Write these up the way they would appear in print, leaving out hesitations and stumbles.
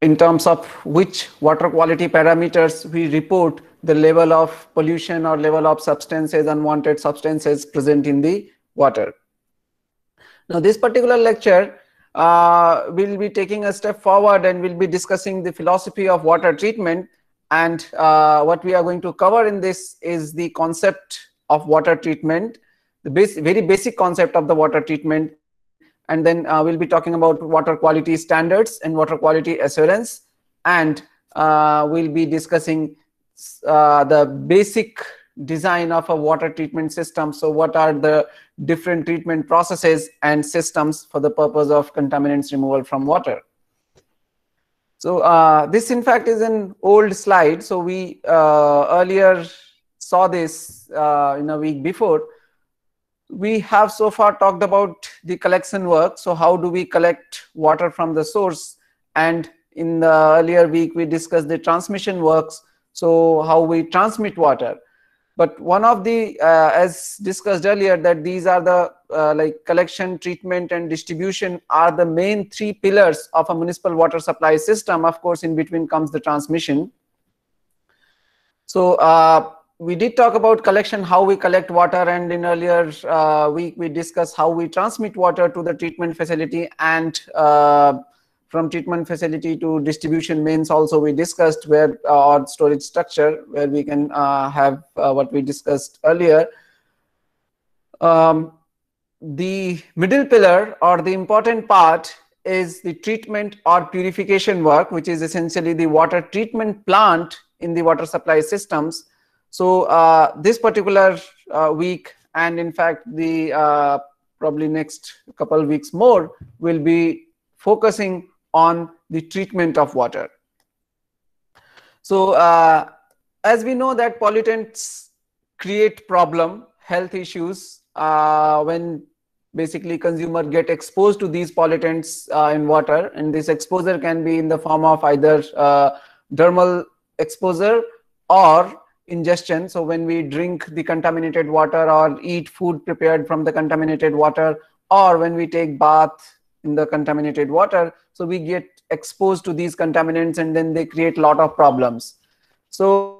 in terms of which water quality parameters we report the level of pollution or level of substances, unwanted substances present in the water. Now, this particular lecture will be taking a step forward and will be discussing the philosophy of water treatment. And what we are going to cover in this is the concept of water treatment, the very basic concept of the water treatment. And then we'll be talking about water quality standards and water quality assurance. And we'll be discussing the basic design of a water treatment system. So what are the different treatment processes and systems for the purpose of contaminants removal from water? So this in fact is an old slide. So we earlier saw this in a week before. We have so far talked about the collection work. So how do we collect water from the source? And in the earlier week, we discussed the transmission works. So how we transmit water. But one of the, as discussed earlier, that these are the like collection, treatment, and distribution are the main three pillars of a municipal water supply system. Of course, in between comes the transmission. So we did talk about collection, how we collect water, and in earlier week we discussed how we transmit water to the treatment facility, and from treatment facility to distribution mains also we discussed, where or storage structure where we can have what we discussed earlier. The middle pillar or the important part is the treatment or purification work, which is essentially the water treatment plant in the water supply systems. So this particular week, and in fact the probably next couple of weeks more, will be focusing on the treatment of water. So as we know that pollutants create health issues when basically consumer get exposed to these pollutants in water, and this exposure can be in the form of either dermal exposure or ingestion. So when we drink the contaminated water or eat food prepared from the contaminated water, or when we take bath in the contaminated water, so we get exposed to these contaminants, and then they create a lot of problems. So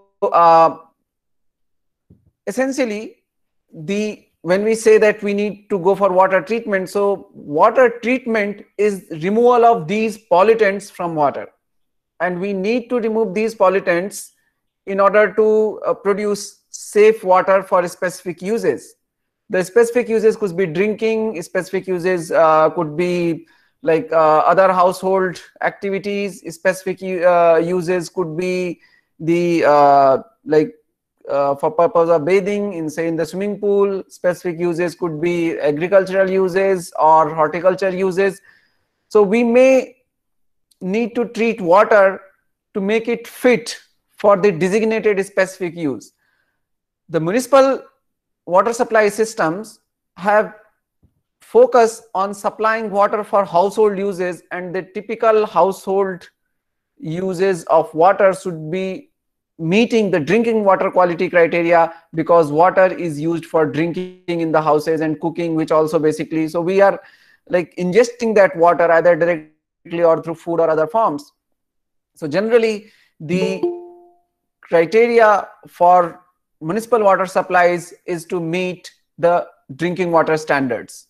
essentially, when we say that we need to go for water treatment, so water treatment is removal of these pollutants from water, and we need to remove these pollutants in order to produce safe water for specific uses. The specific uses could be drinking, specific uses could be like other household activities, specific uses could be the for purpose of bathing in, say, in the swimming pool. Specific uses could be agricultural uses or horticulture uses. So we may need to treat water to make it fit for the designated specific use. The municipal water supply systems have focus on supplying water for household uses, and the typical household uses of water should be meeting the drinking water quality criteria, because water is used for drinking in the houses and cooking, which also basically, so we are like ingesting that water either directly or through food or other forms. So generally the criteria for municipal water supplies is to meet the drinking water standards.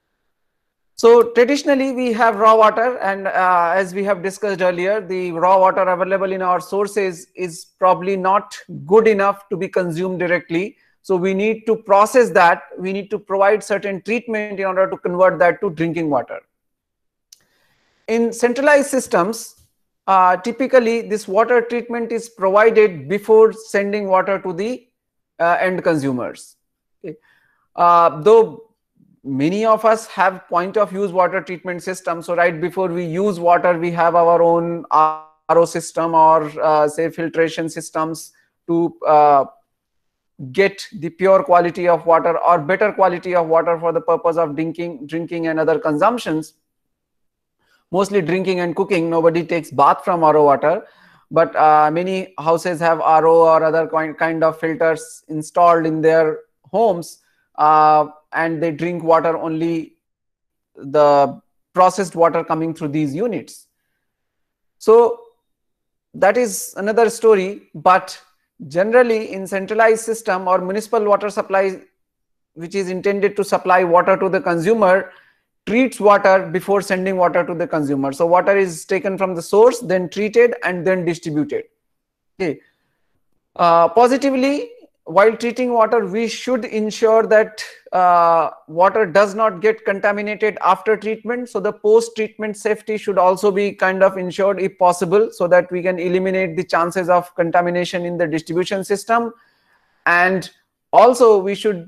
So traditionally we have raw water, and as we have discussed earlier, the raw water available in our sources is probably not good enough to be consumed directly. So we need to process that, we need to provide certain treatment in order to convert that to drinking water. In centralized systems, typically this water treatment is provided before sending water to the end consumers. Okay. Though many of us have point of use water treatment system, so right before we use water we have our own RO system or say filtration systems to get the pure quality of water or better quality of water for the purpose of drinking and other consumptions. Mostly drinking and cooking, nobody takes bath from RO water, but many houses have RO or other kind of filters installed in their homes, and they drink water only the processed water coming through these units. So that is another story, but generally in centralized system or municipal water supply, which is intended to supply water to the consumer, treats water before sending water to the consumer. So water is taken from the source, then treated and then distributed. Okay. Positively, while treating water, we should ensure that water does not get contaminated after treatment. So the post-treatment safety should also be kind of ensured if possible, so that we can eliminate the chances of contamination in the distribution system. And also we should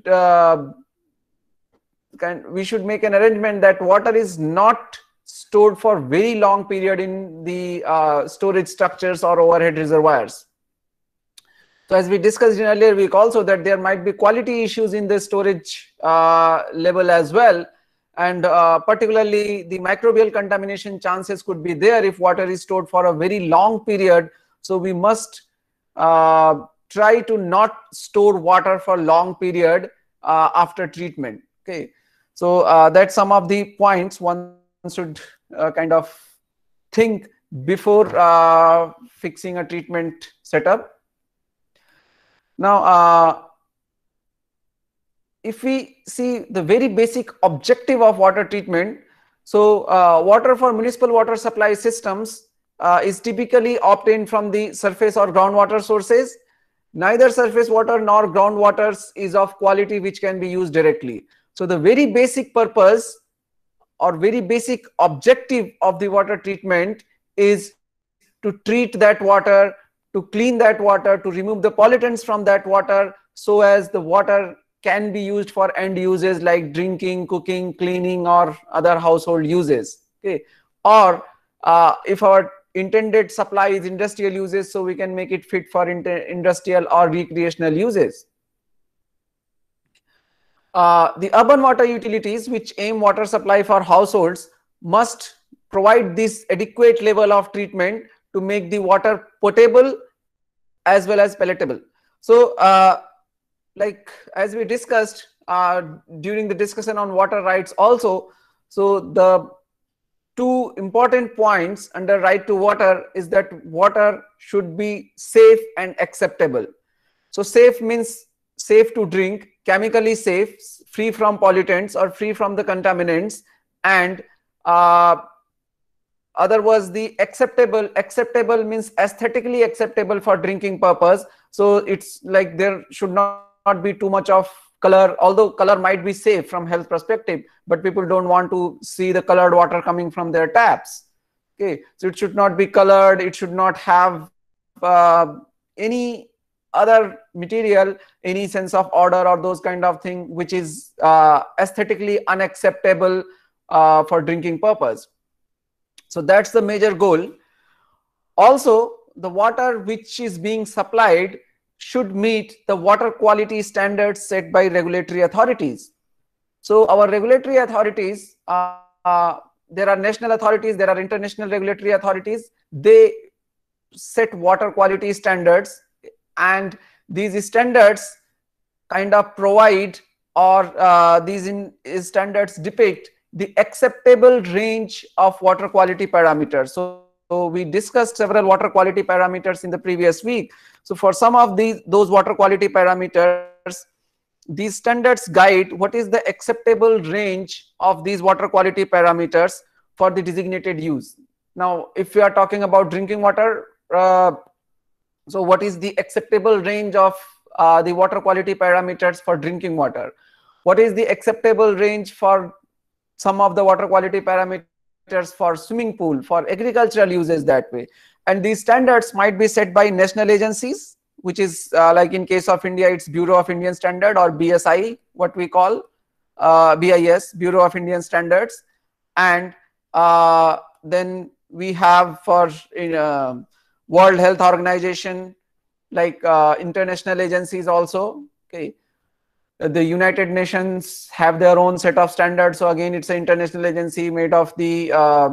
make an arrangement that water is not stored for very long period in the storage structures or overhead reservoirs. So as we discussed in earlier week also, that there might be quality issues in the storage level as well, and particularly the microbial contamination chances could be there if water is stored for a very long period. So we must try to not store water for long period after treatment. Okay, so that's some of the points one should kind of think before fixing a treatment setup. Now, if we see the very basic objective of water treatment, so water for municipal water supply systems is typically obtained from the surface or groundwater sources. Neither surface water nor groundwater is of quality which can be used directly. So the very basic purpose or very basic objective of the water treatment is to treat that water, to clean that water, to remove the pollutants from that water, so as the water can be used for end uses like drinking, cooking, cleaning, or other household uses. Okay, or if our intended supply is industrial uses, so we can make it fit for industrial or recreational uses. The urban water utilities which aim water supply for households must provide this adequate level of treatment to make the water potable as well as palatable. So like as we discussed during the discussion on water rights also, so the two important points under right to water is that water should be safe and acceptable. So safe means safe to drink, chemically safe, free from pollutants or free from the contaminants, and other was the acceptable. Acceptable means aesthetically acceptable for drinking purpose. So it's like there should not be too much of color, although color might be safe from health perspective, but people don't want to see the colored water coming from their taps. Okay, so it should not be colored, it should not have any other material, any sense of order or those kind of thing which is aesthetically unacceptable for drinking purpose. So that's the major goal. Also, the water which is being supplied should meet the water quality standards set by regulatory authorities. So our regulatory authorities, there are national authorities, there are international regulatory authorities. They set water quality standards, and these standards kind of provide, or these standards depict the acceptable range of water quality parameters. So we discussed several water quality parameters in the previous week. So for some of those water quality parameters, these standards guide what is the acceptable range of these water quality parameters for the designated use. Now, if we are talking about drinking water, so what is the acceptable range of the water quality parameters for drinking water? What is the acceptable range for some of the water quality parameters for swimming pool, for agricultural uses that way? And these standards might be set by national agencies, which is like in case of India, it's Bureau of Indian Standard, or BSI, what we call BIS, Bureau of Indian Standards. And then we have for World Health Organization, like international agencies also. Okay, the United Nations have their own set of standards. So again, it's an international agency made of the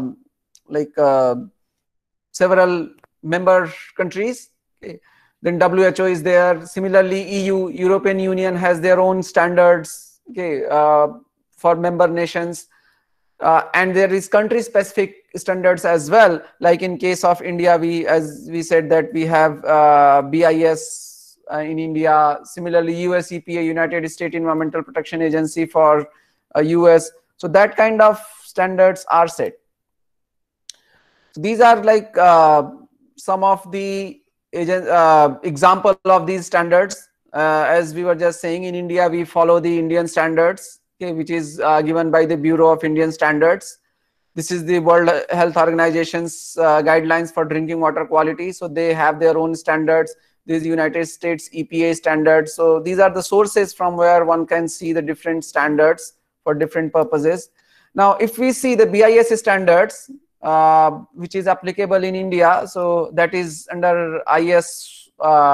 several member countries. Okay. Then WHO is there. Similarly, EU, European Union has their own standards, okay, for member nations. And there is country specific standards as well. Like in case of India, as we said that we have BIS in India. Similarly, US EPA, United States Environmental Protection Agency for US. So that kind of standards are set. So these are like some of the example of these standards. As we were just saying, in India we follow the Indian standards, okay, which is given by the Bureau of Indian Standards. This is the World Health Organization's guidelines for drinking water quality. So they have their own standards. These United States EPA standards. So these are the sources from where one can see the different standards for different purposes. Now, if we see the BIS standards, which is applicable in India, so that is under IS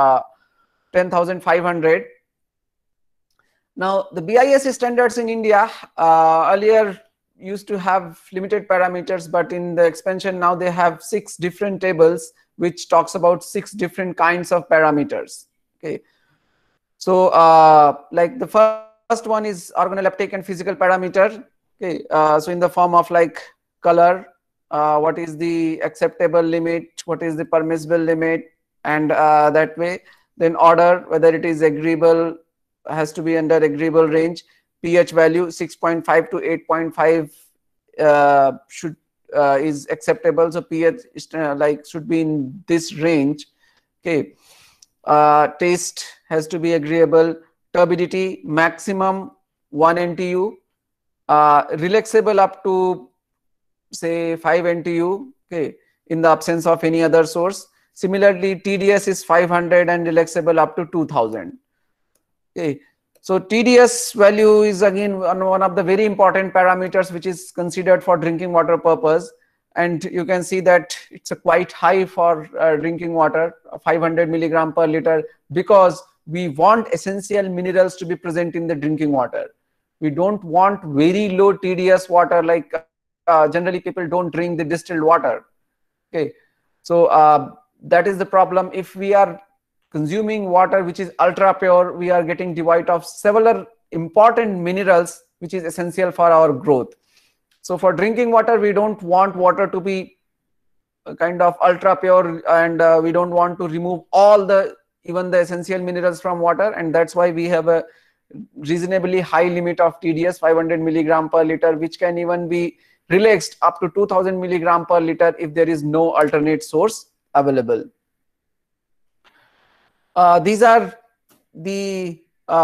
10500. Now, the BIS standards in India earlier used to have limited parameters, but in the expansion now they have 6 different tables which talks about 6 different kinds of parameters. Okay, so like the first one is organoleptic and physical parameter. Okay, so in the form of like color, what is the acceptable limit, what is the permissible limit, and that way. Then order, whether it is agreeable, has to be under agreeable range. pH value 6.5 to 8.5 should is acceptable. So pH like should be in this range. Okay, taste has to be agreeable. Turbidity maximum 1 NTU, relaxable up to say 5 NTU. Okay, in the absence of any other source. Similarly, TDS is 500 and relaxable up to 2000. Okay, so TDS value is again one of the very important parameters which is considered for drinking water purpose, and you can see that it's a quite high for drinking water, 500 milligram per liter, because we want essential minerals to be present in the drinking water. We don't want very low TDS water, like generally people don't drink the distilled water. Okay, so that is the problem. If we are consuming water which is ultra pure, we are getting devoid of several important minerals which is essential for our growth. So for drinking water, we don't want water to be kind of ultra pure, and we don't want to remove all the even the essential minerals from water, and that's why we have a reasonably high limit of TDS, 500 milligram per liter, which can even be relaxed up to 2000 milligram per liter if there is no alternate source available. These are the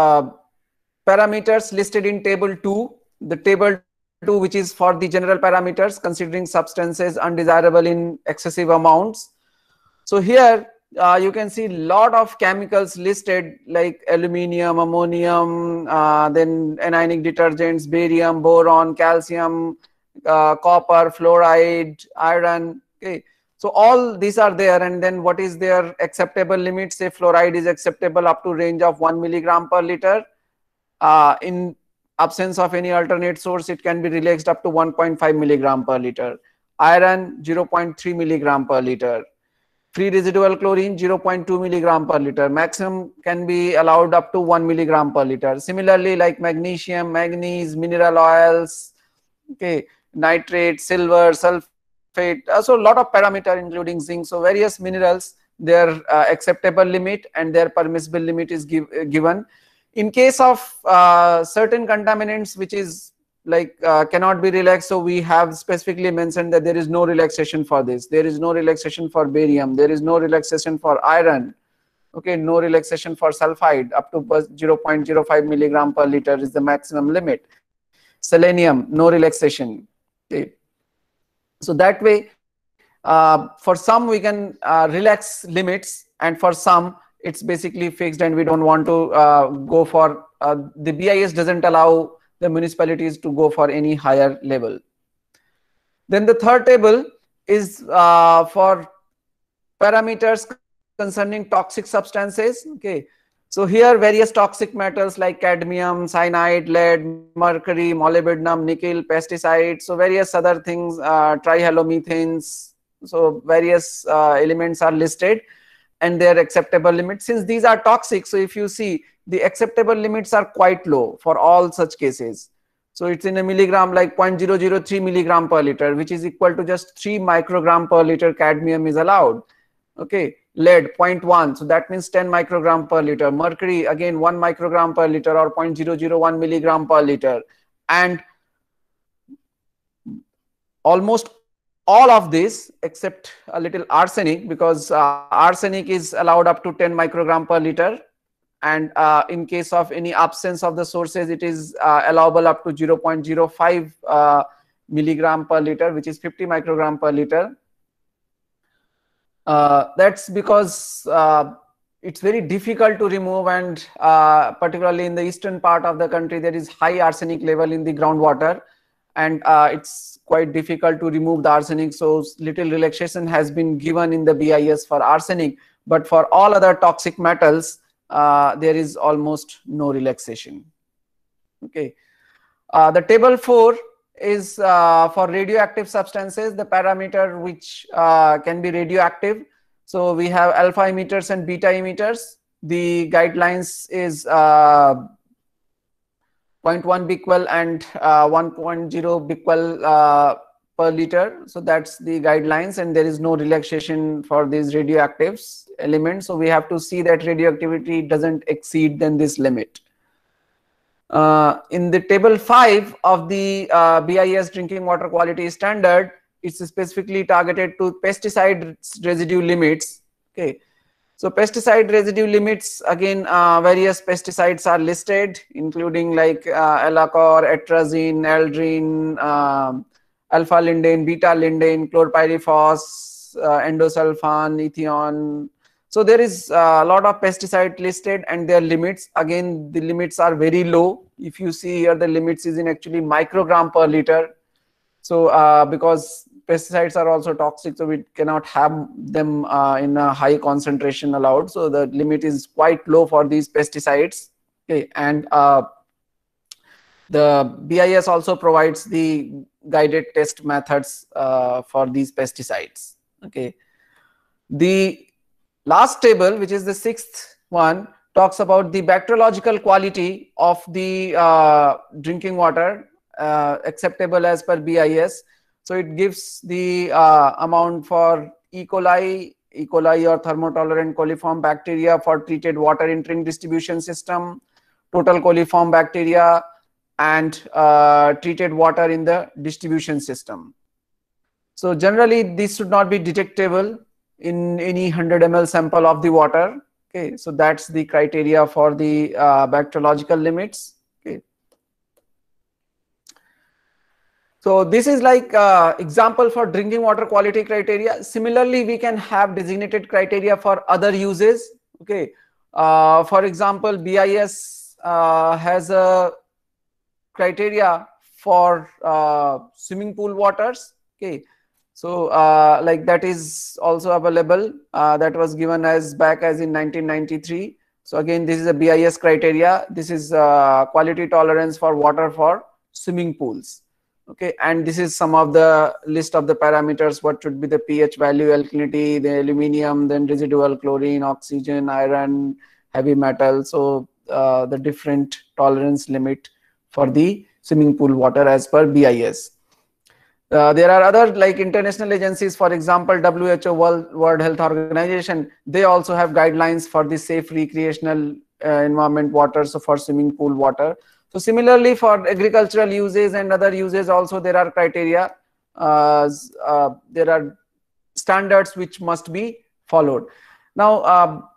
parameters listed in table 2. The table 2, which is for the general parameters considering substances undesirable in excessive amounts. So here you can see a lot of chemicals listed like aluminium, ammonium, then anionic detergents, barium, boron, calcium, copper, fluoride, iron. Okay, so all these are there, and then what is their acceptable limit? Say fluoride is acceptable up to range of 1 milligram per liter. In absence of any alternate source, it can be relaxed up to 1.5 milligram per liter. Iron 0.3 milligram per liter. Free residual chlorine 0.2 milligram per liter. Maximum can be allowed up to 1 milligram per liter. Similarly, like magnesium, manganese, mineral oils, okay, nitrate, silver, sulfate. So a lot of parameter including zinc. So various minerals, their acceptable limit and their permissible limit is given. In case of certain contaminants which is like cannot be relaxed, so we have specifically mentioned that there is no relaxation for this. There is no relaxation for barium. There is no relaxation for iron. Okay, no relaxation for sulfide. Up to 0.05 milligram per liter is the maximum limit. Selenium, no relaxation. Okay, so that way for some we can relax limits, and for some it's basically fixed, and we don't want to go for the BIS doesn't allow the municipalities to go for any higher level. Then the third table is for parameters concerning toxic substances. Okay, so here various toxic metals like cadmium, cyanide, lead, mercury, molybdenum, nickel, pesticides, so various other things, trihalomethanes, so various elements are listed and their acceptable limits. Since these are toxic, so if you see the acceptable limits are quite low for all such cases. So it's in a milligram, like 0.003 milligram per liter, which is equal to just 3 microgram per liter cadmium is allowed. Okay, lead 0.1, so that means 10 microgram per liter. Mercury again 1 microgram per liter, or 0.001 milligram per liter. And almost all of this except a little arsenic, because arsenic is allowed up to 10 microgram per liter, and in case of any absence of the sources, it is allowable up to 0.05 milligram per liter, which is 50 microgram per liter. That's because it's very difficult to remove, and particularly in the eastern part of the country, there is high arsenic level in the groundwater, and it's quite difficult to remove the arsenic. So little relaxation has been given in the BIS for arsenic, but for all other toxic metals, there is almost no relaxation. Okay. The table 4 is for radioactive substances, the parameter which can be radioactive. So we have alpha emitters and beta emitters. The guidelines is 0.1 becquerel and 1.0 becquerel per liter. So that's the guidelines, and there is no relaxation for these radioactives elements. So we have to see that radioactivity doesn't exceed then this limit. In the table 5 of the BIS drinking water quality standard, it's specifically targeted to pesticide residue limits. Okay, so pesticide residue limits, again, various pesticides are listed, including like Elacor, atrazine, aldrin, alpha lindane, beta lindane, chlorpyrifos, endosulfan, ethion. So there is a lot of pesticide listed and their limits. Again, the limits are very low. If you see here, the limits is in actually microgram per liter. So because pesticides are also toxic, so we cannot have them in a high concentration allowed. So the limit is quite low for these pesticides. Okay, and the BIS also provides the guided test methods for these pesticides. Okay, the last table, which is the 6th one, talks about the bacteriological quality of the drinking water acceptable as per BIS. So it gives the amount for E. coli or thermotolerant coliform bacteria for treated water entering distribution system, total coliform bacteria, and treated water in the distribution system. So generally this should not be detectable in any 100 ml sample of the water. Okay, so that's the criteria for the bacteriological limits. Okay, so this is like example for drinking water quality criteria. Similarly, we can have designated criteria for other uses. Okay, for example, BIS has a criteria for swimming pool waters. Okay, so like that is also available. That was given as back as in 1993. So again, this is a BIS criteria. This is quality tolerance for water for swimming pools. Okay, and this is some of the list of the parameters. What should be the pH value, alkalinity, the aluminium, then residual chlorine, oxygen, iron, heavy metal. So the different tolerance limit for the swimming pool water as per BIS. There are other like international agencies, for example, WHO, World Health Organization. They also have guidelines for the safe recreational environment water, so for swimming pool water. So similarly, for agricultural uses and other uses also, there are criteria. There are standards which must be followed. Now,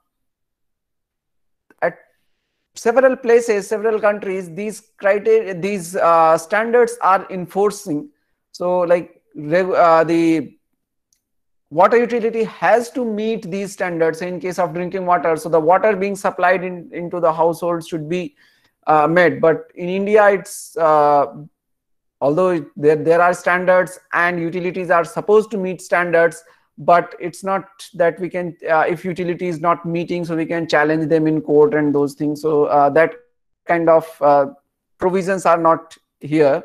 at several places, several countries, these criteria, these standards are enforcing. So like the water utility has to meet these standards in case of drinking water. So the water being supplied into the household should be met. But in India, it's although there are standards and utilities are supposed to meet standards, but it's not that we can, if utility is not meeting, so we can challenge them in court and those things. So that kind of provisions are not here.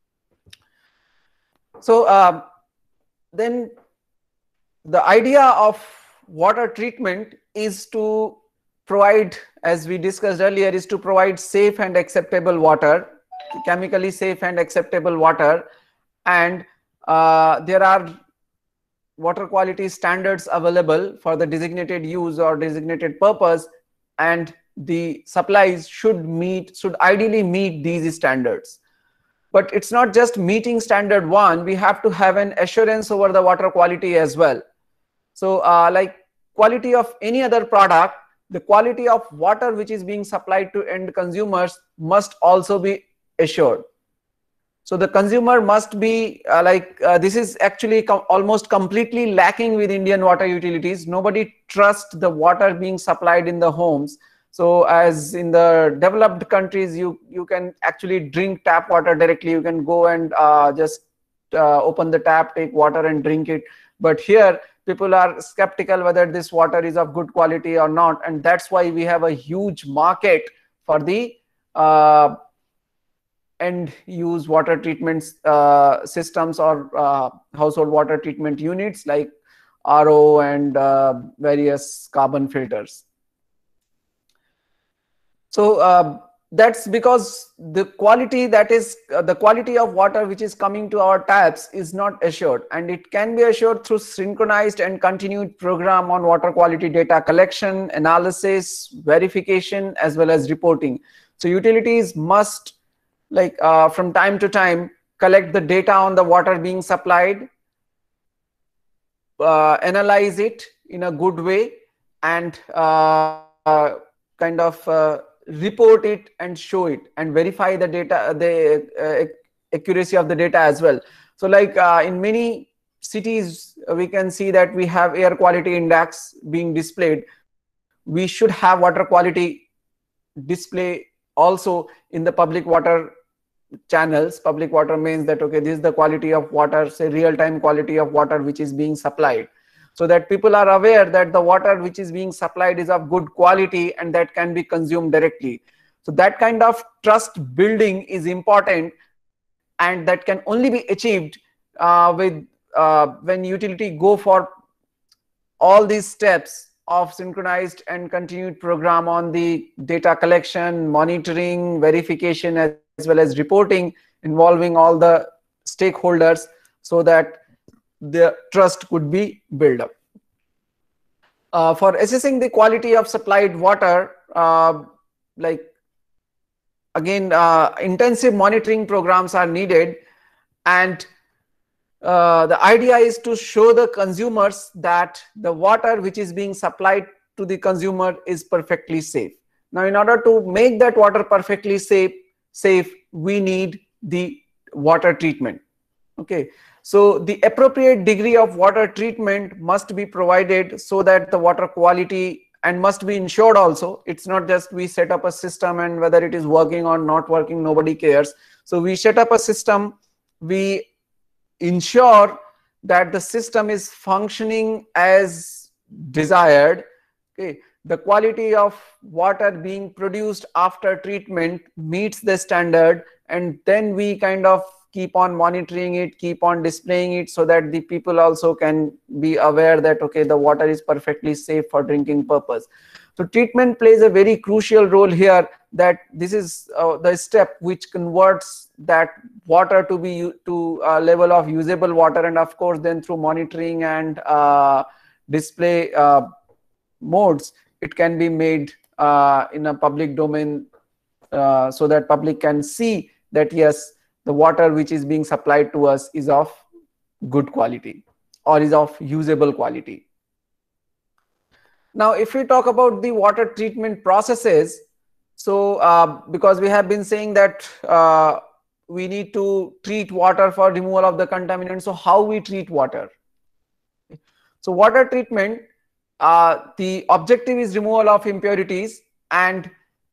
So then the idea of water treatment is to provide, as we discussed earlier, is to provide safe and acceptable water. chemically safe and acceptable water, and there are water quality standards available for the designated use or designated purpose, and the supplies should ideally meet these standards. But it's not just meeting standard one, we have to have an assurance over the water quality as well. So like quality of any other product, the quality of water which is being supplied to end consumers must also be assured. So the consumer must be this is actually almost completely lacking with Indian water utilities. Nobody trusts the water being supplied in the homes. So as in the developed countries, you can actually drink tap water directly. You can go and just open the tap, take water and drink it. But here people are skeptical whether this water is of good quality or not, and that's why we have a huge market for the end use water treatment systems or household water treatment units like RO and various carbon filters. So that's because the quality the quality of water which is coming to our taps is not assured, and it can be assured through synchronized and continued program on water quality data collection, analysis, verification, as well as reporting. So utilities must from time to time collect the data on the water being supplied, analyze it in a good way, and report it and show it and verify the data, the accuracy of the data as well. So in many cities we can see that we have air quality index being displayed. We should have water quality display also in the public water channels, public water mains, that okay, this is the quality of water, say real-time quality of water which is being supplied, so that people are aware that the water which is being supplied is of good quality and that can be consumed directly. So that kind of trust building is important, and that can only be achieved when utility go for all these steps of synchronized and continued program on the data collection, monitoring, verification, as well as reporting, involving all the stakeholders, so that the trust could be built up. For assessing the quality of supplied water, intensive monitoring programs are needed, and the idea is to show the consumers that the water which is being supplied to the consumer is perfectly safe. Now, in order to make that water perfectly safe, we need the water treatment. Okay, so the appropriate degree of water treatment must be provided so that the water quality, and must be ensured also. It's not just we set up a system and whether it is working or not working, nobody cares. So we set up a system, we ensure that the system is functioning as desired. Okay, the quality of water being produced after treatment meets the standard, and then we kind of keep on monitoring it, keep on displaying it, so that the people also can be aware that okay, the water is perfectly safe for drinking purpose. So treatment plays a very crucial role here, that this is the step which converts that water to be to a level of usable water, and of course then through monitoring and display modes, it can be made in a public domain, so that public can see that yes, the water which is being supplied to us is of good quality or is of usable quality. Now, if we talk about the water treatment processes, so because we have been saying that we need to treat water for removal of the contaminants, so how we treat water? So water treatment, the objective is removal of impurities, and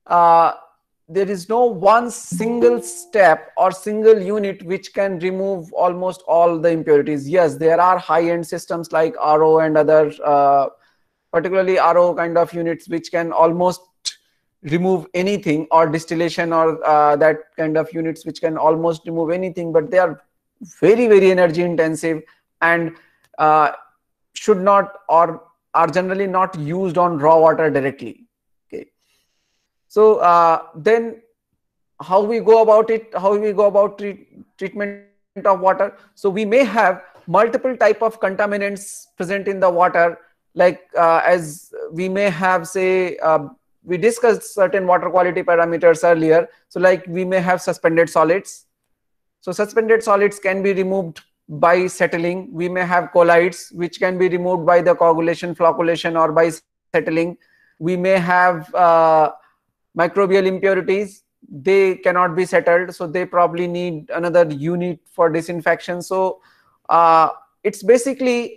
there is no one single step or single unit which can remove almost all the impurities. Yes, there are high-end systems like RO and other, particularly RO kind of units, which can almost remove anything, or distillation, or that kind of units which can almost remove anything, but they are very, very energy intensive and should not, or are generally not used on raw water directly. Okay, so then how we go about it, how we go about treatment of water. So we may have multiple type of contaminants present in the water, like as we may have, say, we discussed certain water quality parameters earlier. So like we may have suspended solids. So suspended solids can be removed by settling. We may have colloids, which can be removed by the coagulation, flocculation, or by settling. We may have microbial impurities. They cannot be settled, so they probably need another unit for disinfection. So it's basically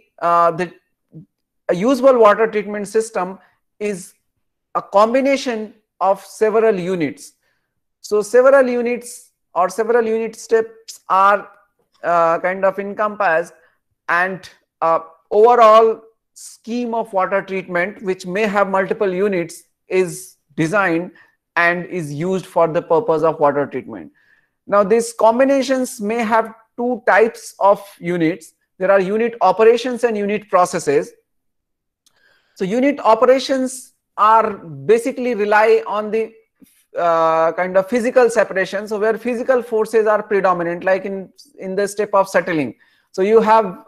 a usual water treatment system is a combination of several units. So several units or several unit steps are kind of encompassed, and overall scheme of water treatment, which may have multiple units, is designed and is used for the purpose of water treatment. Now these combinations may have two types of units. There are unit operations and unit processes. So unit operations are basically rely on the kind of physical separation. So where physical forces are predominant, like in the step of settling. So you have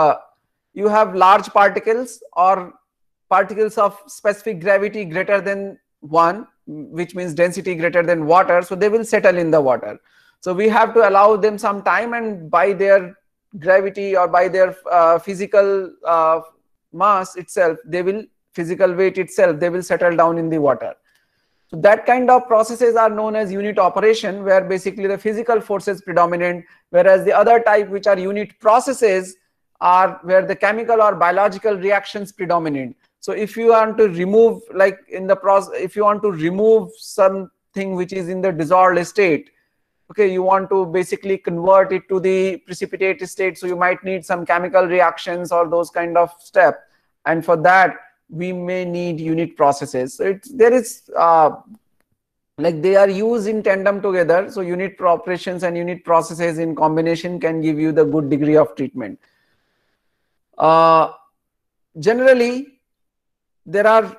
large particles or particles of specific gravity greater than 1, which means density greater than water. So they will settle in the water. So we have to allow them some time, and by their gravity or by their physical mass itself, they will physical weight itself, they will settle down in the water. So that kind of processes are known as unit operation, where basically the physical forces predominant, whereas the other type, which are unit processes, are where the chemical or biological reactions predominate. So if you want to remove, like in the process, if you want to remove something which is in the dissolved state, okay, you want to basically convert it to the precipitate state, so you might need some chemical reactions or those kind of steps, and for that we may need unit processes. So there is like they are used in tandem together. So unit operations and unit processes in combination can give you the good degree of treatment. Generally, there are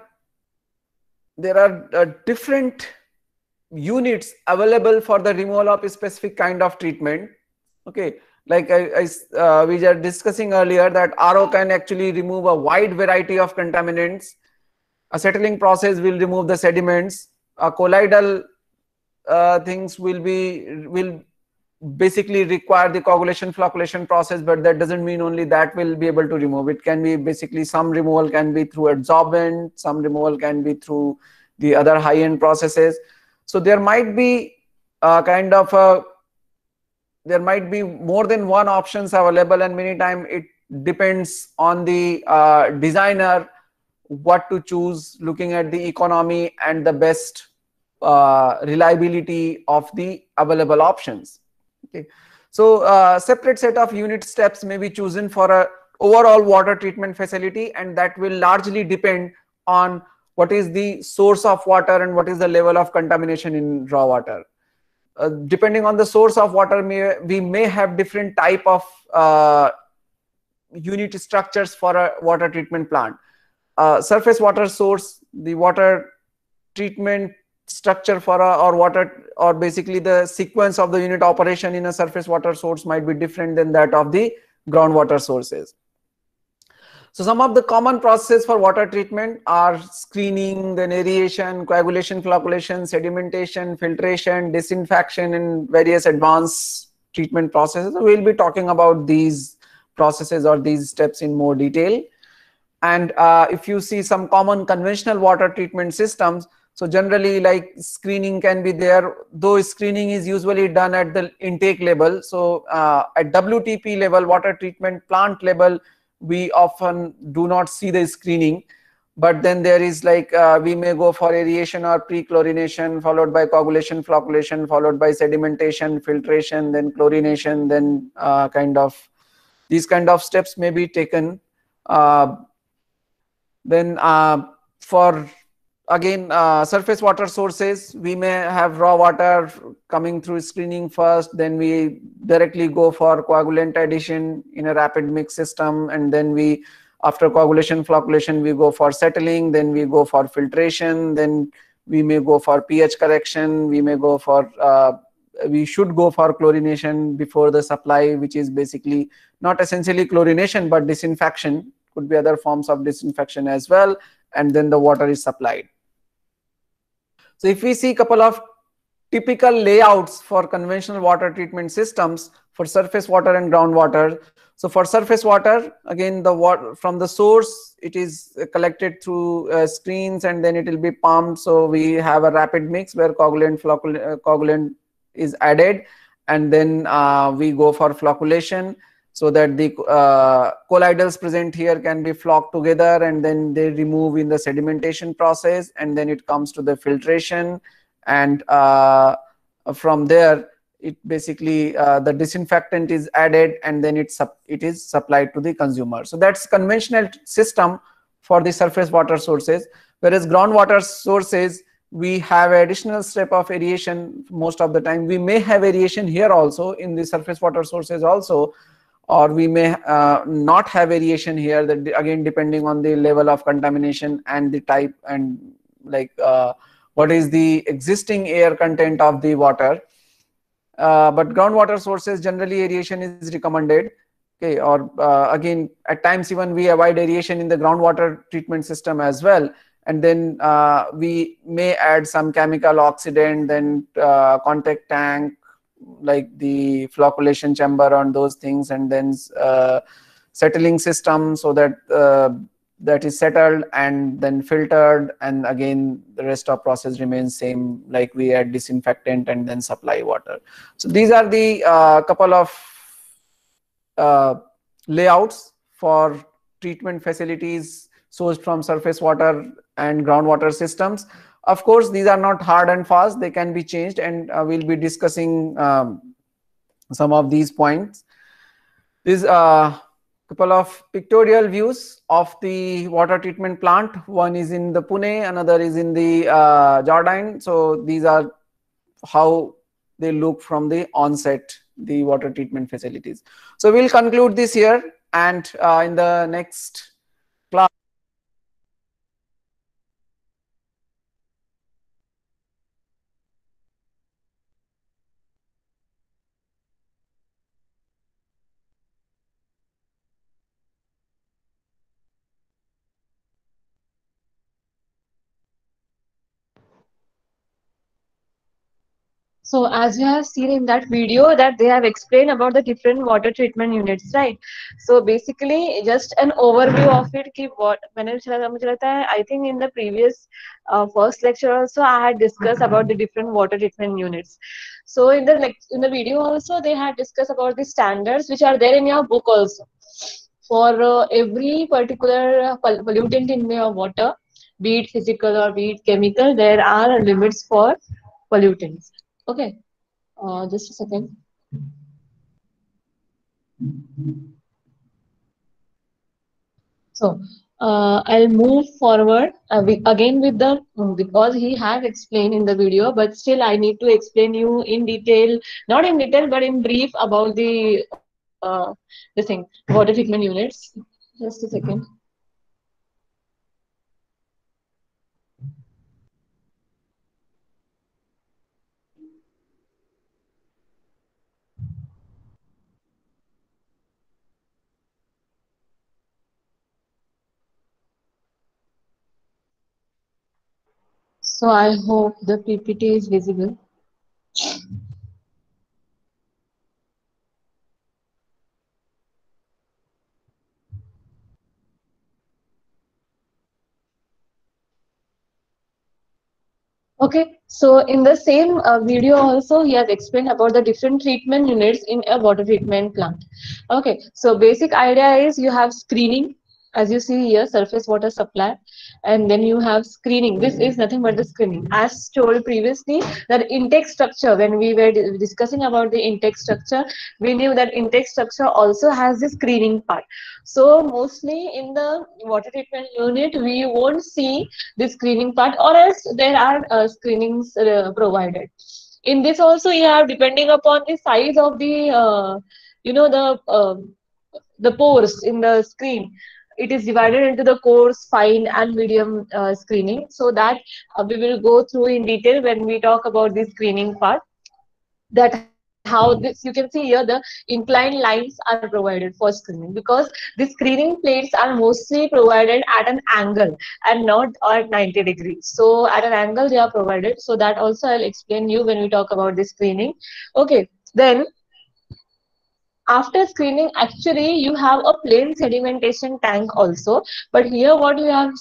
different units available for the removal of a specific kind of treatment. Okay, like we were discussing earlier, that RO can actually remove a wide variety of contaminants. A settling process will remove the sediments. A colloidal things will basically require the coagulation flocculation process, but that doesn't mean only that will be able to remove. It can be basically some removal can be through adsorbent, some removal can be through the other high-end processes. So there might be there might be more than one options available, and many times it depends on the designer what to choose, looking at the economy and the best reliability of the available options. Okay, so separate set of unit steps may be chosen for a overall water treatment facility, and that will largely depend on what is the source of water and what is the level of contamination in raw water. Depending on the source of water, we may have different type of unit structures for a water treatment plant. Surface water source, the water treatment structure for or basically the sequence of the unit operation in a surface water source might be different than that of the groundwater sources. So some of the common processes for water treatment are screening, then aeration, coagulation, flocculation, sedimentation, filtration, disinfection, and various advanced treatment processes. We'll be talking about these processes or these steps in more detail. And if you see some common conventional water treatment systems, so generally like screening can be there, though screening is usually done at the intake level. So at WTP level, water treatment plant level, we often do not see the screening, but then there is like we may go for aeration or pre-chlorination, followed by coagulation, flocculation, followed by sedimentation, filtration, then chlorination, then these kind of steps may be taken. Then for again surface water sources, we may have raw water coming through screening first, then we directly go for coagulant addition in a rapid mix system, and then after coagulation flocculation we go for settling, then we go for filtration, then we may go for pH correction, we may go for we should go for chlorination before the supply, which is basically not essentially chlorination but disinfection, could be other forms of disinfection as well, and then the water is supplied. So if we see a couple of typical layouts for conventional water treatment systems for surface water and groundwater. So for surface water, again, the water from the source, it is collected through screens and then it will be pumped. So we have a rapid mix where coagulant is added, and then we go for flocculation, so that the colloidals present here can be flocked together and then they remove in the sedimentation process, and then it comes to the filtration, and from there it basically the disinfectant is added and then it is supplied to the consumer. So that's conventional system for the surface water sources. Whereas groundwater sources, we have additional step of aeration. Most of the time we may have aeration here also in the surface water sources also, or we may not have aeration here, that again depending on the level of contamination and the type and like what is the existing air content of the water. But groundwater sources, generally aeration is recommended. Okay, or again at times even we avoid aeration in the groundwater treatment system as well, and then we may add some chemical oxidant, then contact tank like the flocculation chamber on those things, and then settling system, so that that is settled and then filtered, and again the rest of process remains same, like we add disinfectant and then supply water. So these are the couple of layouts for treatment facilities sourced from surface water and groundwater systems. Of course, these are not hard and fast, they can be changed, and we'll be discussing some of these points. These couple of pictorial views of the water treatment plant. One is in the Pune, another is in the Jordan. So these are how they look from the onset, the water treatment facilities. So we'll conclude this here, and in the next class. So as you have seen in that video that they have explained about the different water treatment units, right? So basically just an overview of it. कि what मैंने मुझे लगता है I think in the previous first lecture also I had discussed about the different water treatment units. So in the video also they had discussed about the standards which are there in your book also. For every particular pollutant in your water, be it physical or be it chemical, there are limits for pollutants. Okay, just a second. So I'll move forward again with the because he has explained in the video, but still I need to explain you in detail, not in detail, but in brief about the thing water treatment units. Just a second. So I hope the PPT is visible. Okay, so in the same video also he has explained about the different treatment units in a water treatment plant. Okay, so basic idea is you have screening, as you see here, surface water supply, and then you have screening. This is nothing but the screening. As told previously, that intake structure, when we were discussing about the intake structure, we knew that intake structure also has the screening part. So mostly in the water treatment unit, we won't see the screening part, or else there are screenings provided. In this also you have, depending upon the size of the the pores in the screen, it is divided into the coarse, fine, and medium screening. So that we will go through in detail when we talk about the screening part. That how this, you can see here the inclined lines are provided for screening, because the screening plates are mostly provided at an angle and not at 90 degrees. So at an angle they are provided. So that also I'll explain you when we talk about the screening. Okay, then after screening, actually you have a plain sedimentation tank also, but here what we have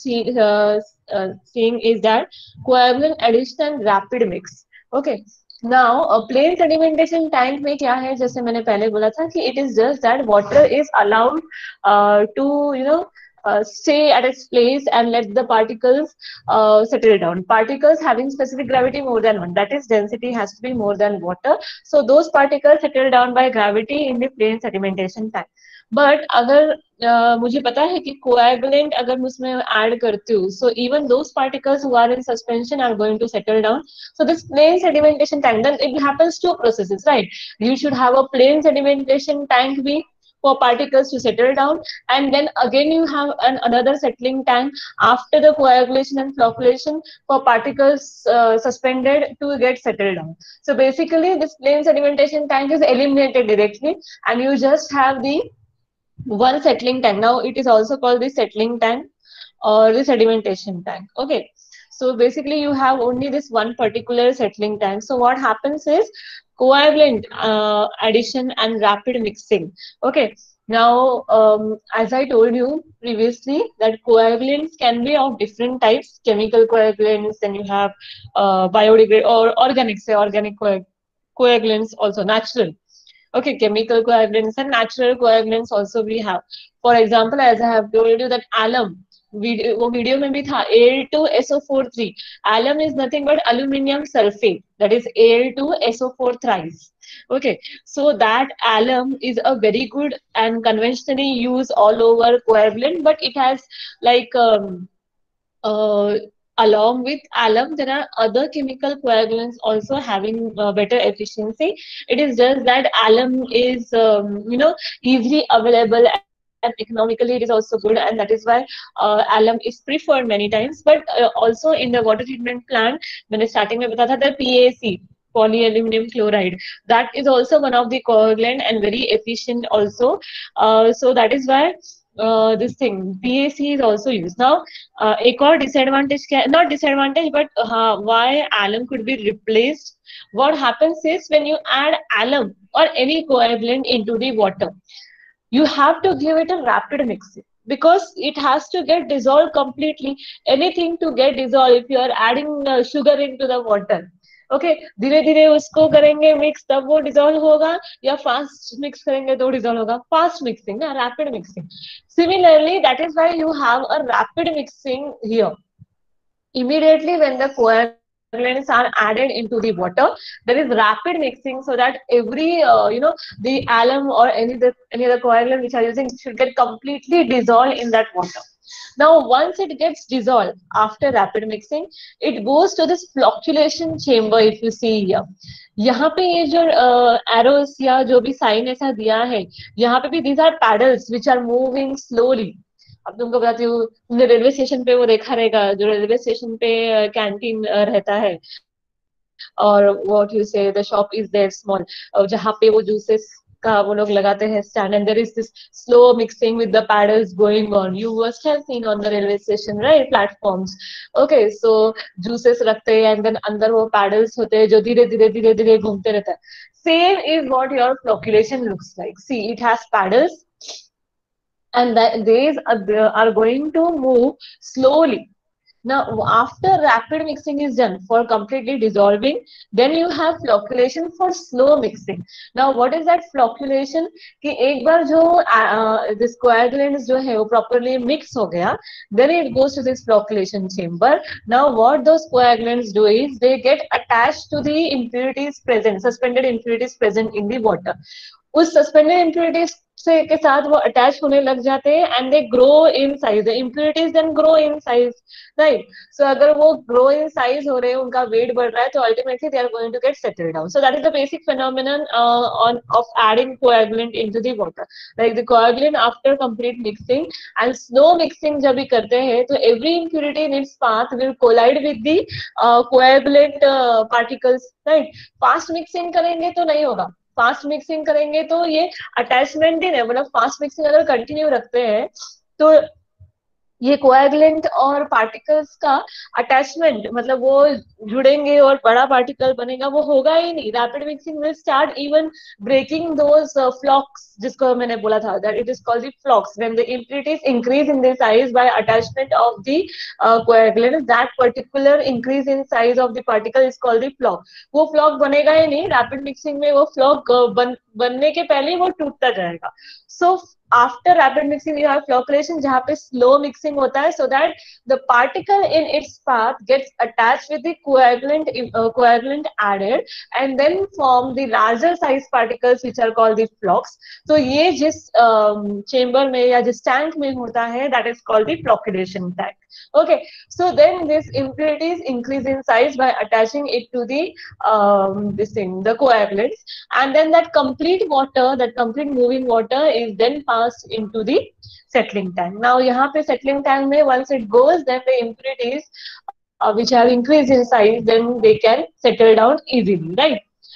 seeing is that coagulant addition and rapid mix. Okay, now a plain sedimentation tank में क्या है, जैसे मैंने पहले बोला था कि it is just that water is allowed to, you know, stay at its place and let the particles settle down. Particles having specific gravity more than one, that is density has to be more than water. So those particles settle down by gravity in the plain sedimentation tank. But अगर मुझे पता है कि coagulant अगर मैं उसमें add करती हूँ, so even those particles who are in suspension are going to settle down. So this plain sedimentation tank, then it happens two processes, right? You should have a plain sedimentation tank be for particles to settle down, and then again you have another settling tank after the coagulation and flocculation for particles suspended to get settled down. So basically this plain sedimentation tank is eliminated directly, and you just have the one settling tank. Now it is also called the settling tank or the sedimentation tank. Okay, so basically you have only this one particular settling tank. So what happens is coagulant addition and rapid mixing. Okay, now as I told you previously that coagulants can be of different types: chemical coagulants, then you have biodegradable or organic, say organic coagulants, also natural. Okay, chemical coagulants and natural coagulants also we have. For example, as I have told you that alum, वो video में भी था, Al2SO4 3. Alum is nothing but aluminium sulfate, that is Al2SO4 thrice. Okay, so that alum is a very good and conventionally used all over coagulant, but it has like uh, along with alum, there are other chemical coagulants also having better efficiency. It is just that alum is, easily available, and economically it is also good, and that is why alum is preferred many times. But also in the water treatment plant, मैंने starting में बताया था, the PAC, polyaluminum chloride, that is also one of the coagulant and very efficient also. So that is why this thing PAC is also used. Now एक और disadvantage क्या, not disadvantage, but why alum could be replaced. What happens is when you add alum or any coagulant into the water, you have to give it a rapid mixing, because it has to get dissolved completely. Anything to get dissolved, if you are adding sugar into the water, okay धीरे धीरे उसको करेंगे mix, तब वो dissolve होगा, या fast mix करेंगे तो डिजोल्व होगा. फास्ट मिक्सिंग ना, rapid mixing. Similarly, that is why you have a rapid mixing here. Immediately when the coagulants are added into the water, there is rapid mixing, so that every the alum or any other coagulant which are using should get completely dissolved in that water. Now once it gets dissolved after rapid mixing, it goes to this flocculation chamber. If you see here, यहाँ पे ये जो arrows या जो भी sign ऐसा दिया है, यहाँ पे भी these are paddles which are moving slowly. अब तुमको बताती हूँ, तुमने रेलवे स्टेशन पे वो देखा रहेगा, जो रेलवे स्टेशन पे कैंटीन रहता है, और what you say the shop is there small, जहाँ पे वो जूसेस का वो लोग लगाते हैं stand, and there is this slow mixing with the paddles going on. You must have seen on the railway station, right, platforms. Okay, so juices रखते हैं एंड देन अंदर वो पैडल्स होते हैं जो धीरे धीरे धीरे धीरे घूमते रहता है. Same is what your flocculation looks like. See, it has paddles and that these are going to move slowly. Now after rapid mixing is done for completely dissolving, then you have flocculation for slow mixing. Now what is that flocculation? कि एक बार जो this coagulants जो है वो properly mix हो गया, then it goes to this flocculation chamber. Now what those coagulants do is they get attached to the impurities present, suspended impurities present in the water. उस suspended impurities से के साथ वो अटैच होने लग जाते हैं and they grow in size, the impurities then grow in size, right. So अगर वो ग्रो इन साइज हो रहे हैं, उनका वेट बढ़ रहा है, तो ultimately they are going to get settled down. So that is the basic phenomenon on of adding coagulant into the water. Like the coagulant after complete mixing and slow mixing जब भी करते हैं, तो every impurity in its path will collide with the coagulant particles, right. Fast mixing करेंगे तो नहीं होगा. Fast mixing करेंगे तो ये अटैचमेंट ही नहीं, मतलब फास्ट मिक्सिंग अगर कंटिन्यू रखते हैं तो ये कोएगुलेंट और पार्टिकल्स का अटैचमेंट, मतलब वो जुड़ेंगे और बड़ा पार्टिकल बनेगा, वो होगा ही नहीं. Rapid mixing will start even breaking those flocs, जिसको मैंने बोला था that it is called the flocs. When the impurities increase in the size by attachment of the coagulant, that particular increase in size of the particle is called the floc. वो floc बनेगा ही नहीं rapid mixing में, वो flock बनने के पहले ही वो टूटता जाएगा. सो after rapid mixing you have flocculation, जहाँ पे slow mixing होता है, so that the particle in its path gets attached with the coagulant added and then form the larger size particles which are called the flocks. तो ये जिस chamber में या जिस tank में होता है, that is called the flocculation tank. Okay, so then this impurities increase in size by attaching it to the this thing, the coagulants, and then that complete water, that complete moving water is then passed into the settling tank. Now यहाँ पे settling tank में once it goes, then the impurities which have increased in size, then they can settle down easily, right.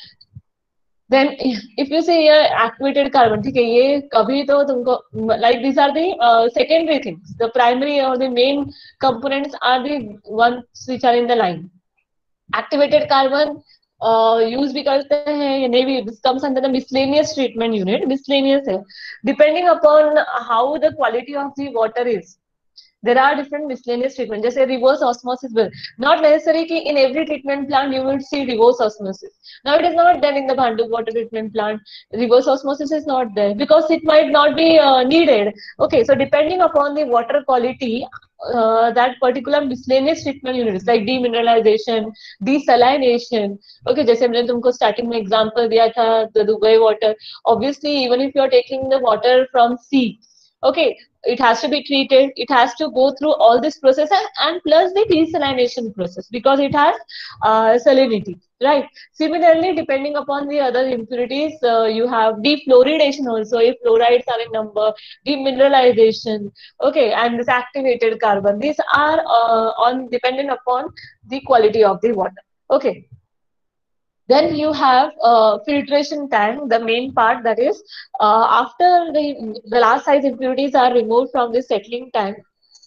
Then if you say ये activated carbon, ठीक है, ये कभी तो तुमको like these are the secondary things. The primary or the main components are the ones which are in the line. Activated carbon use भी करते हैं या नहीं भी, this comes under the miscellaneous treatment unit. Miscellaneous है, depending upon how the quality of the water is. There are different miscellaneous treatment, जैसे reverse osmosis will not necessary कि in every treatment plant you will see reverse osmosis. Now it is not there in the Bhandup water treatment plant. Reverse osmosis is not there because it might not be needed. Okay, so depending upon the water quality, that particular miscellaneous treatment units like demineralization, desalination. Okay, जैसे मैंने तुमको starting में example दिया था the Dubai water. Obviously, even if you are taking the water from sea, okay, it has to be treated, it has to go through all this process, and plus the desalination process because it has salinity, right. Similarly, depending upon the other impurities, you have defluoridation also if fluorides are in number, demineralization, okay, and this activated carbon. These are on dependent upon the quality of the water. Okay, then you have filtration tank, the main part, that is after the last size impurities are removed from the settling tank,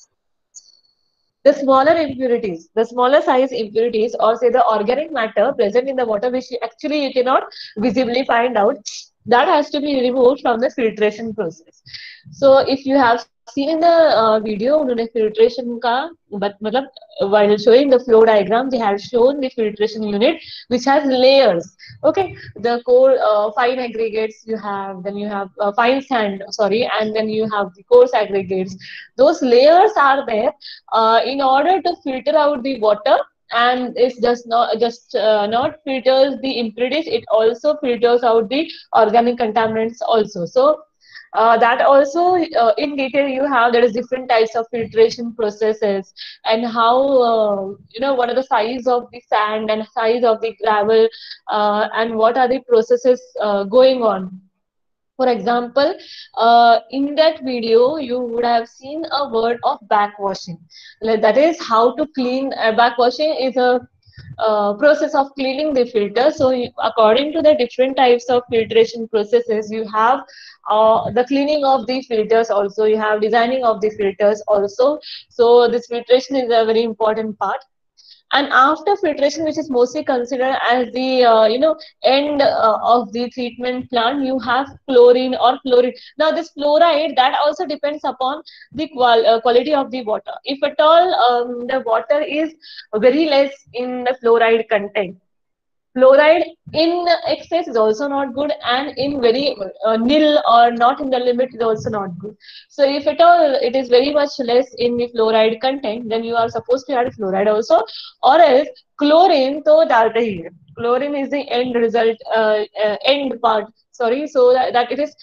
the smaller size impurities, or say the organic matter present in the water, which actually you cannot visibly find out, that has to be removed from the filtration process. So if you have seen in the video, उन्होंने filtration का, but मतलब while showing the flow diagram, they have shown the filtration unit which has layers. Okay, the core fine aggregates you have, then you have fine sand, sorry, and then you have the coarse aggregates. Those layers are there in order to filter out the water, and it's just not filters the impurities, it also filters out the organic contaminants also. So that also in detail you have, there is different types of filtration processes, and how what are the size of the sand and size of the gravel, and what are the processes going on. For example, in that video, you would have seen a word of backwashing. Like, that is how to clean. Backwashing is a process of cleaning the filter. So, according to the different types of filtration processes, you have the cleaning of the filters also. You have designing of the filters also. So, this filtration is a very important part. And after filtration, which is mostly considered as the end of the treatment plant, you have chlorine or fluoride. Now this fluoride, that also depends upon the quality of the water. If at all the water is very less in the fluoride content, fluoride in excess is also not good, and in very nil or not in the limit is also not good. So if at all it is very much less in the fluoride content, then you are supposed to add fluoride also, or else chlorine to dalte hi hai. Chlorine is the end result, end part, sorry, so that it is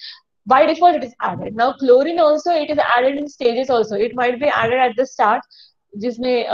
By default it is added. Now chlorine also, it is added in stages also. It might be added at the start, जिसमें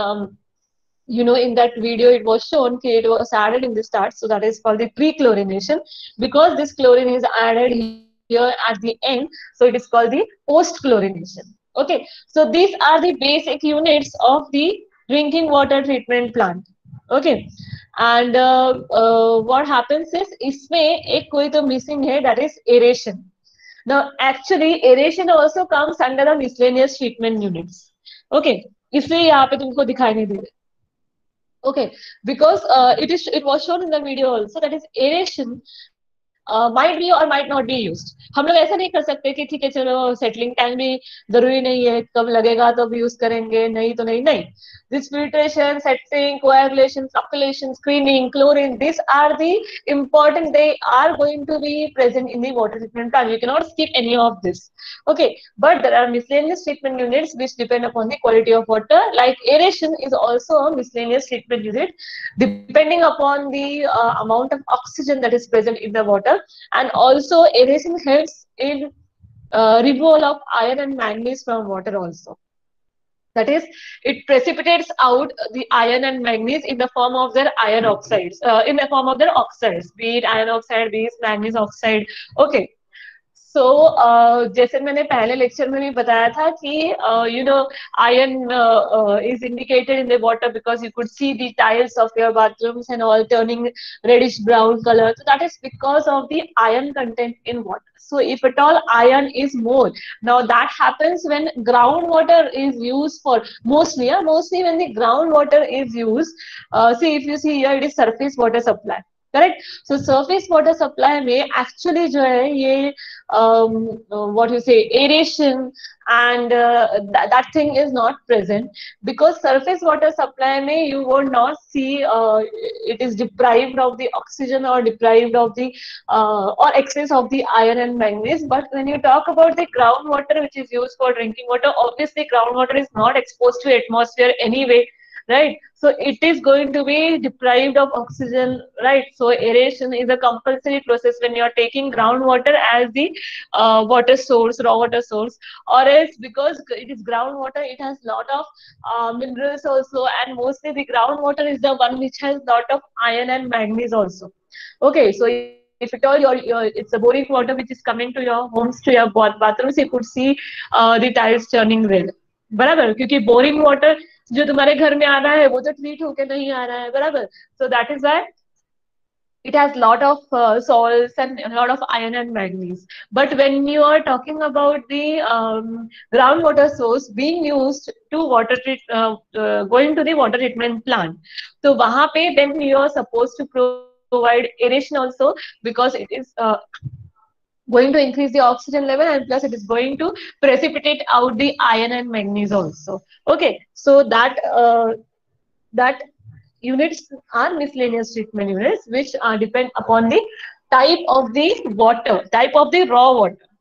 in that video it was shown that it was added in the start, so that is called the pre-chlorination. Because this chlorine is added here at the end, so it is called the post-chlorination. Okay, so these are the basic units of the drinking water treatment plant. Okay, and what happens is इसमें एक कोई तो missing है, that is aeration. Now actually aeration also comes under the miscellaneous treatment units. Okay, इसलिए यहाँ पे तुमको दिखाई नहीं दे रहा. Okay, because it was shown in the video also, that is aeration might be or might not be used. हम लोग ऐसा नहीं कर सकते कि ठीक है चलो सेटलिंग टैंक भी जरूरी नहीं है, कब लगेगा तो भी यूज करेंगे, नहीं तो नहीं. नहीं, this filtration, setting, coagulation, flocculation, screening, chlorine, these are the important, they are going to be present in the water treatment plant. You cannot skip any of this. Okay, but there are miscellaneous treatment units which depend upon the quality of water. Like aeration is also a miscellaneous treatment unit, depending upon the amount of oxygen that is present in the water. And also aeration helps in removal of iron and manganese from water also. That is, it precipitates out the iron and manganese in the form of their iron oxides, in the form of their oxides, be it iron oxide, be it manganese oxide. Okay. So जैसे मैंने पहले lecture में भी बताया था कि iron is indicated in the water because you could see the tiles of your bathrooms and all turning reddish brown color. So that is because of the iron content in water. So if at all iron is more, now that happens when groundwater is used for mostly when the groundwater is used. See, if you see here, it is surface water supply. Correct. So surface water supply में actually जो है ये what you say aeration and that thing is not present, because surface water supply में you would not see it is deprived of the oxygen or deprived of the or excess of the iron and manganese. But when you talk about the groundwater which is used for drinking water, obviously groundwater is not exposed to atmosphere anyway, right? So it is going to be deprived of oxygen, right? So aeration is a compulsory process when you are taking groundwater as the water source, raw water source, or else because it is groundwater, it has lot of minerals also, and mostly the groundwater is the one which has lot of iron and manganese also. Okay, so if at all it's a boring water which is coming to your homes, to your bathrooms, you could see the tiles turning red. बराबर, क्योंकि boring water जो तुम्हारे घर में आ रहा है वो तो ट्रीट होके नहीं आ रहा है, बराबर. So that is why it has lot of salts and a lot of iron and manganese. But when you are talking about the groundwater source being used to going to the water treatment plant, so wahan pe then you are supposed to provide aeration also, because it is going to increase the oxygen level, and plus it is going to precipitate out the iron and manganese also. Okay, so that units are miscellaneous treatment units which depend upon the type of the water, type of the raw water.